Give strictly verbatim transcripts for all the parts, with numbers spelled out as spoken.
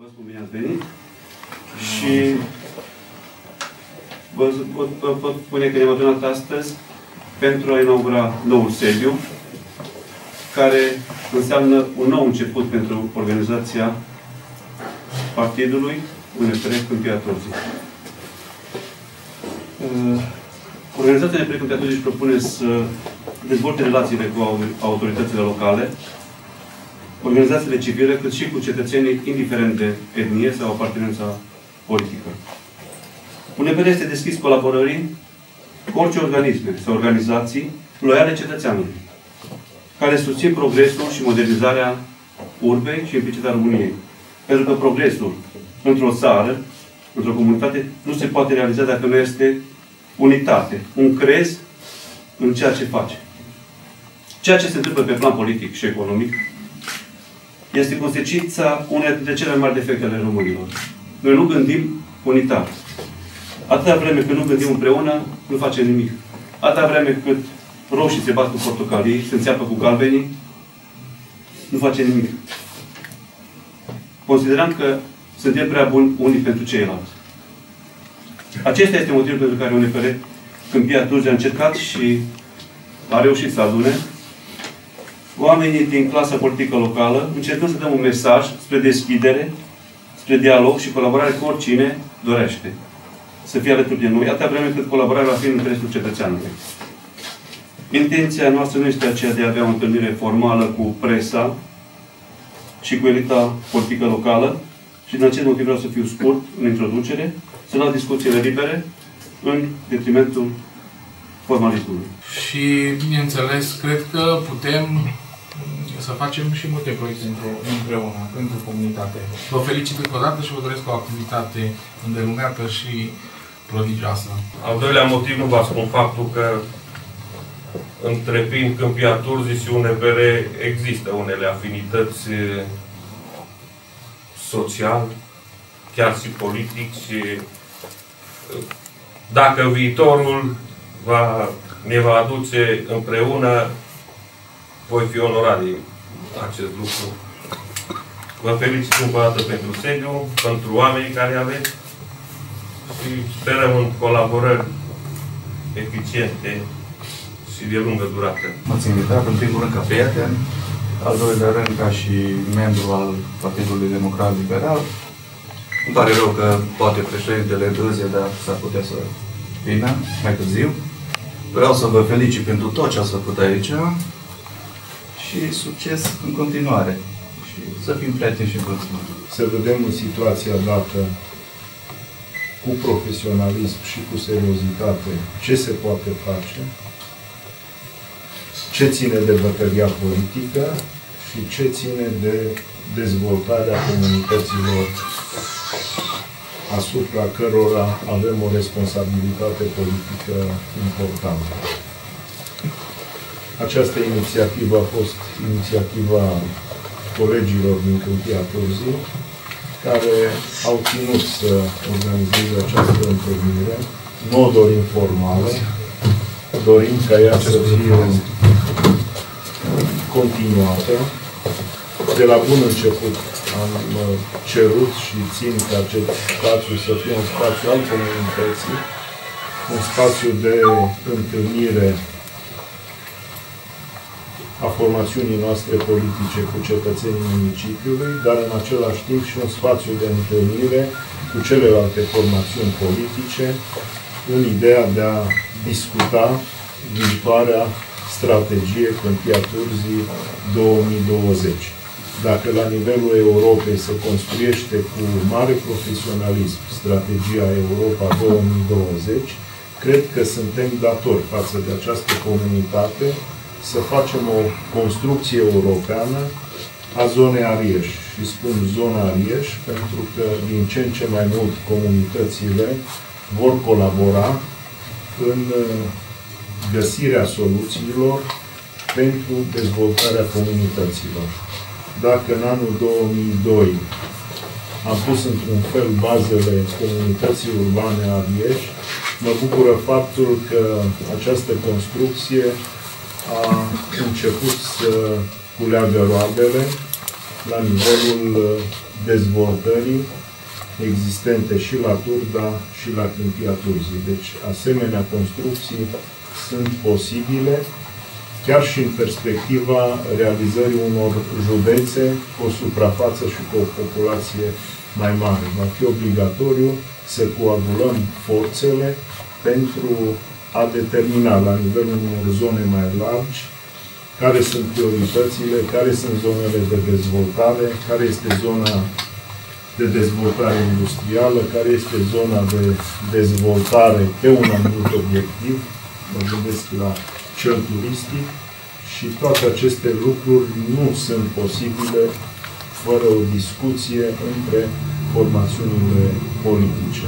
Frumos, cum bine ați venit. Și vă pot spune că ne-am adunat astăzi pentru a inaugura noul sediu, care înseamnă un nou început pentru organizația partidului U N P R Câmpia Turzii. Organizația U N P R Câmpia Turzii își propune să dezvolte relațiile cu autoritățile locale, organizațiile civile, cât și cu cetățenii, indiferent de etnie sau apartenența politică. U N P R este deschis colaborării cu orice organisme sau organizații loiale cetățeanului, care susțin progresul și modernizarea urbei și implicit a României. Pentru că progresul într-o țară, într-o comunitate, nu se poate realiza dacă nu este unitate, un crez în ceea ce face. Ceea ce se întâmplă pe plan politic și economic este consecința unei dintre cele mai mari defecte ale românilor. Noi nu gândim unitar. Atâta vreme cât nu gândim împreună, nu facem nimic. Atâta vreme cât roșii se bat cu portocalii, se înțeapă cu galbenii, nu facem nimic. Considerăm că suntem prea buni unii pentru ceilalți. Acesta este motivul pentru care U N P R Câmpia Turzii a încercat și a reușit să adune oamenii din clasa politică locală, încercând să dăm un mesaj spre deschidere, spre dialog și colaborare cu oricine dorește să fie alături de noi, atâta vreme cât colaborarea va fi în interesul cetățeanului. Intenția noastră nu este aceea de a avea o întâlnire formală cu presa și cu elita politică locală și din acest motiv vreau să fiu scurt în introducere, să las discuțiile libere în detrimentul formalismului. Și, bineînțeles, cred că putem să facem și multe proiecte împreună, pentru comunitate. Vă felicit încă o dată și vă doresc o activitate îndelungată și prodigioasă. Al doilea motiv nu vă spun faptul că între P I N Câmpia Turzii și U N P R există unele afinități social, chiar și politic, și dacă viitorul va, ne va aduce împreună, voi fi onorat de acest lucru. Vă felicit încă o dată pentru sediu, pentru oamenii care aveți și sperăm în colaborări eficiente și de lungă durată. M-ați invitat, în primul rând, ca prieten, al doilea rând, ca și membru al Partidului Democrat Liberal. Îmi pare rău că poate președintele întârzie, dar s-ar putea să vină mai târziu. Vreau să vă felicit pentru tot ce ați făcut aici și succes în continuare. Și să fim prieteni și în continuare. Să vedem în situația dată cu profesionalism și cu seriozitate ce se poate face, ce ține de bătălia politică și ce ține de dezvoltarea comunităților asupra cărora avem o responsabilitate politică importantă. Această inițiativă a fost inițiativa colegilor din Câmpia Turzii, care au ținut să organizeze această întâlnire. Nu o dorim formală, dorim ca ea să fie continuată. De la bun început am cerut și țin ca acest spațiu să fie un spațiu al comunității, un spațiu de întâlnire a formațiunii noastre politice cu cetățenii municipiului, dar în același timp și un spațiu de întâlnire cu celelalte formațiuni politice, în ideea de a discuta viitoarea strategie Câmpia Turzii două mii douăzeci. Dacă la nivelul Europei se construiește cu mare profesionalism strategia Europa două mii douăzeci, cred că suntem datori față de această comunitate să facem o construcție europeană a zonei Arieș. Și spun zona Arieș pentru că din ce în ce mai mult comunitățile vor colabora în găsirea soluțiilor pentru dezvoltarea comunităților. Dacă în anul două mii doi am pus într-un fel bazele comunității urbane Arieș, mă bucură faptul că această construcție a început să culeagă roadele la nivelul dezvoltării existente și la Turda și la Câmpia Turzii. Deci, asemenea construcții sunt posibile, chiar și în perspectiva realizării unor județe cu o suprafață și cu o populație mai mare. Va fi obligatoriu să coagulăm forțele pentru a determina la nivelul unor zone mai largi care sunt prioritățile, care sunt zonele de dezvoltare, care este zona de dezvoltare industrială, care este zona de dezvoltare pe un anumit obiectiv, mă gândesc la cel turistic, și toate aceste lucruri nu sunt posibile fără o discuție între formațiunile politice.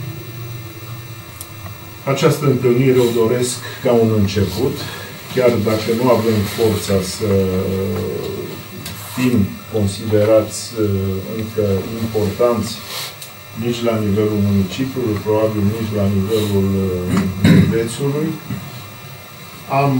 Această întâlnire o doresc ca un început, chiar dacă nu avem forța să fim considerați încă importanți nici la nivelul municipiului, probabil nici la nivelul județului, am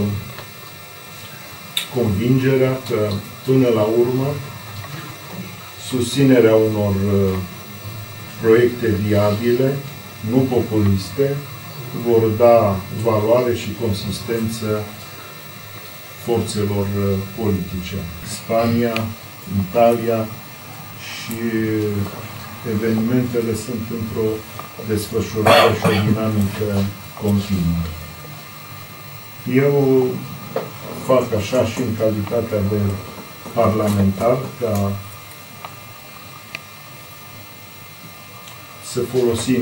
convingerea că, până la urmă, susținerea unor proiecte viabile, nu populiste, vor da valoare și consistență forțelor politice. Spania, Italia și evenimentele sunt într-o desfășurare și o dinamică continuă. Eu fac așa și în calitatea de parlamentar, ca să folosim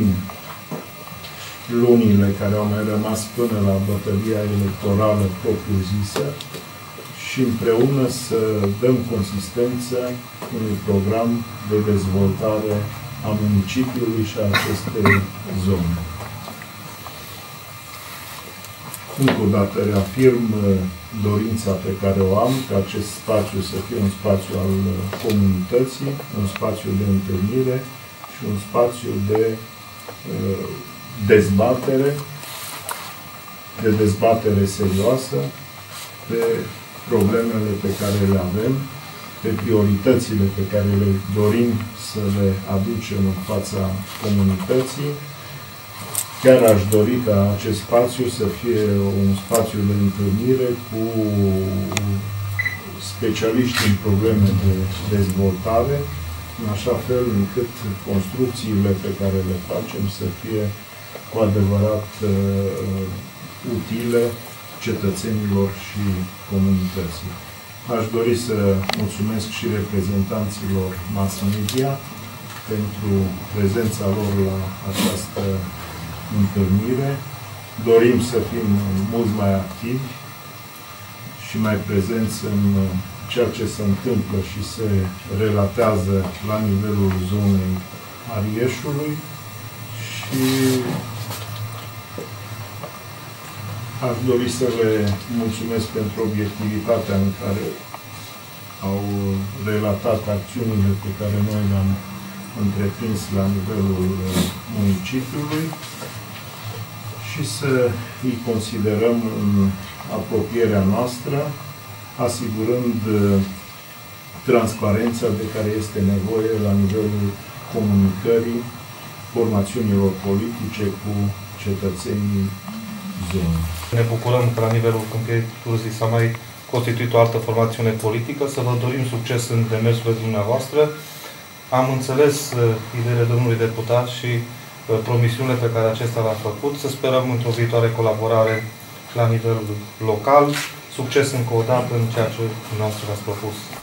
lunile care au mai rămas până la bătălia electorală propriu-zisă și împreună să dăm consistență unui program de dezvoltare a municipiului și a acestei zone. Încă o dată reafirm dorința pe care o am ca acest spațiu să fie un spațiu al comunității, un spațiu de întâlnire și un spațiu de uh, dezbatere, de dezbatere serioasă pe problemele pe care le avem, pe prioritățile pe care le dorim să le aducem în fața comunității. Chiar aș dori ca acest spațiu să fie un spațiu de întâlnire cu specialiști în probleme de dezvoltare, în așa fel încât construcțiile pe care le facem să fie cu adevărat uh, utile cetățenilor și comunității. Aș dori să mulțumesc și reprezentanților mass media pentru prezența lor la această întâlnire. Dorim să fim mult mai activi și mai prezenți în ceea ce se întâmplă și se relatează la nivelul zonei Arieșului și aș dori să le mulțumesc pentru obiectivitatea în care au relatat acțiunile pe care noi le-am întreprins la nivelul municipiului și să îi considerăm în apropierea noastră, asigurând transparența de care este nevoie la nivelul comunicării formațiunilor politice cu cetățenii zonei. Ne bucurăm că la nivelul Câmpiei Turzii s-a mai constituit o altă formațiune politică, să vă dorim succes în demersurile dumneavoastră. Am înțeles uh, ideile domnului deputat și uh, promisiunile pe care acesta le-a făcut. Să sperăm într-o viitoare colaborare la nivel local. Succes încă o dată în ceea ce dumneavoastră v-ați propus.